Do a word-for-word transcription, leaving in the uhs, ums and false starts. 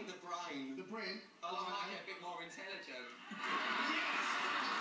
the brain. The brain? Oh, I might get a bit more intelligent. Yes!